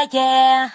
yeah, yeah.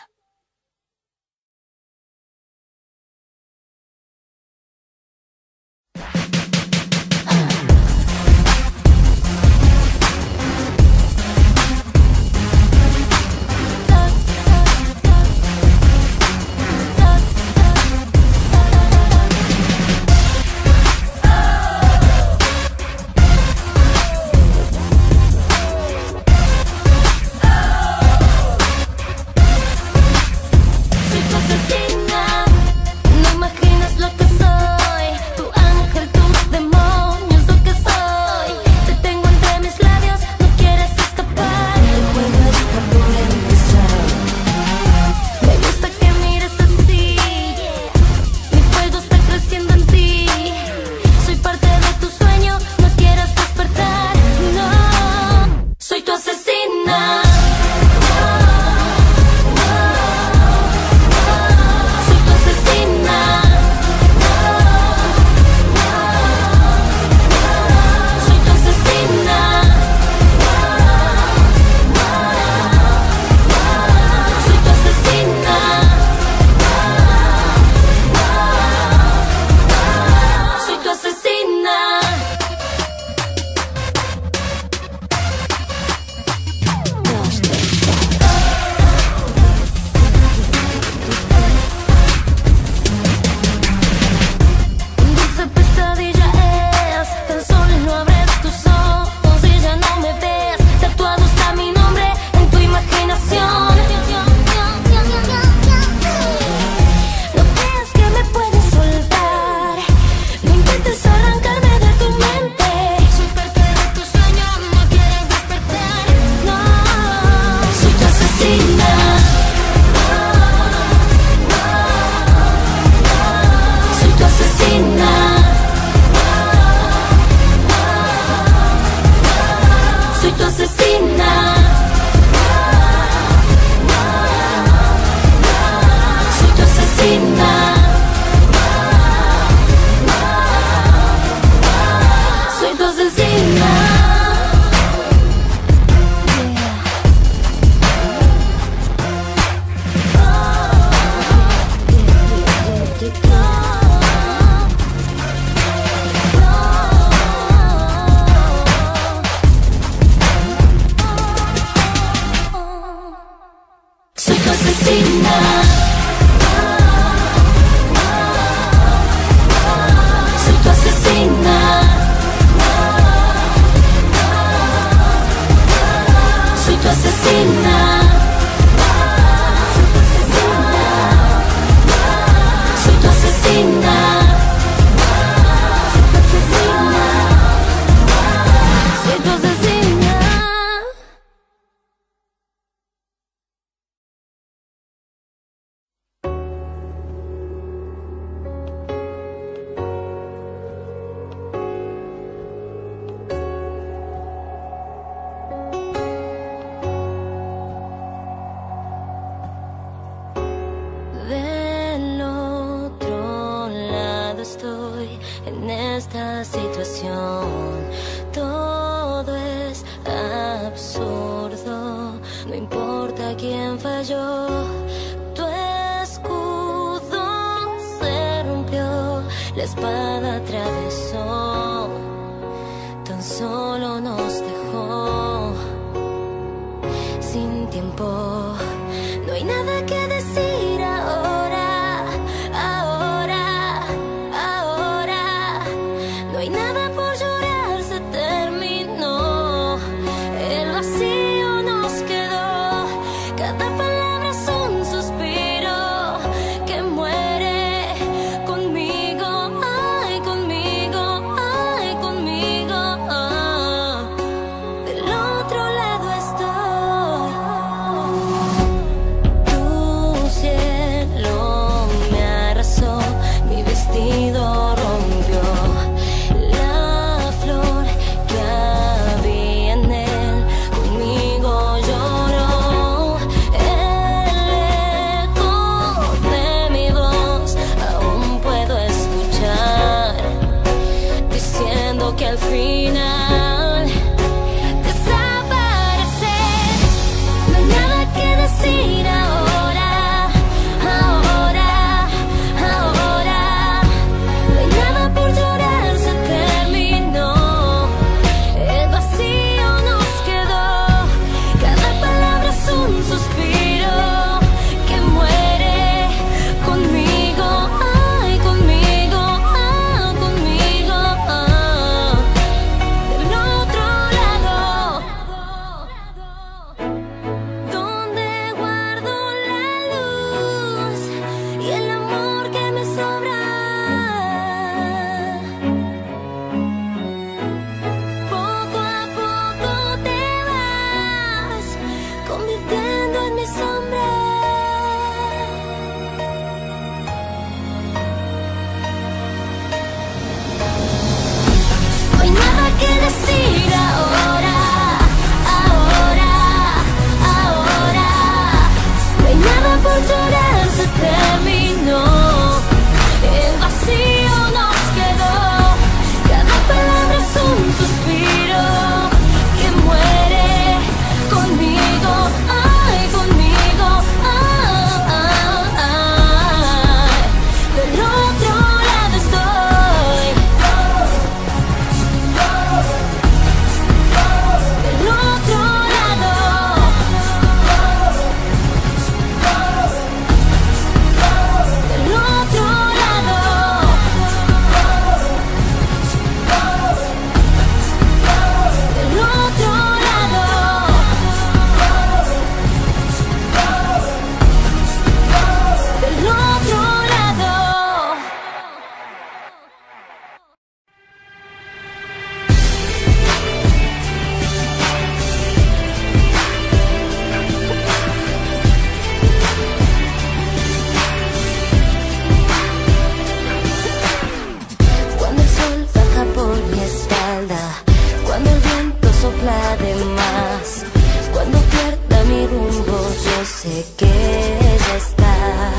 sé que ella está.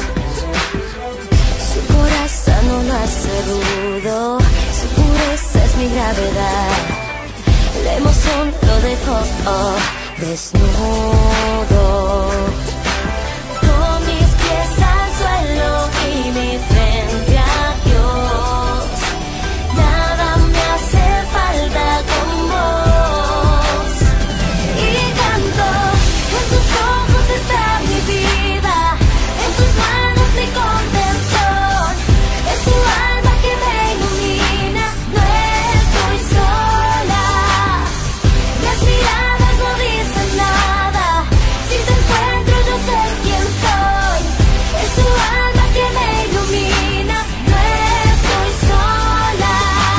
Su corazón no lo hace rudo, su pureza es mi gravedad. La emoción lo dejó desnudo. Con mis pies al suelo y mi frente a Dios, nada me hace falta con vos. Y canto, en tus ojos está mi vida, en tus manos mi contención. Es tu alma que me ilumina, no estoy sola. Las miradas no dicen nada, si te encuentro yo sé quién soy. Es tu alma que me ilumina, no estoy sola.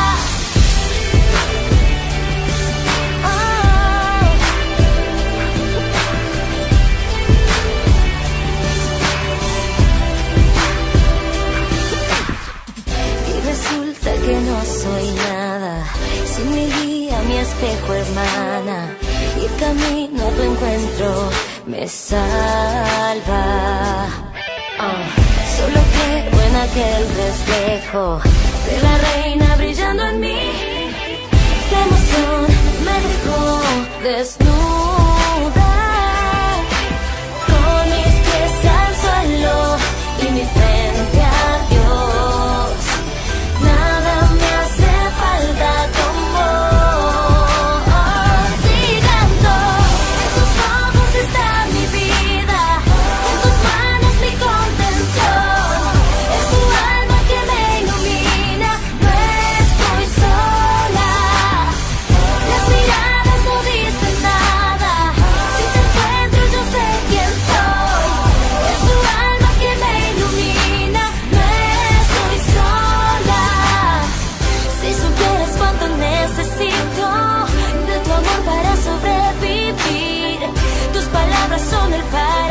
Y resulta que no soy nada sin mi guía, mi espejo, hermana. Y el camino a tu encuentro me salva. Solo creo en aquel reflejo de la reina brillando en mí. La emoción me dejó desnuda. Con mis pies al suelo y mi frente a Dios, nada me hace falta con vos. Y canto, en tus ojos está mi vida, en tus manos mi contención. Es tu alma que me ilumina, no estoy sola. Las miradas no dicen nada, si te encuentro yo sé quién soy. Es tu alma que me ilumina, no estoy sola. Si supieras cuánto necesito de tu amor para sobrevivir, tus palabras son el paraíso.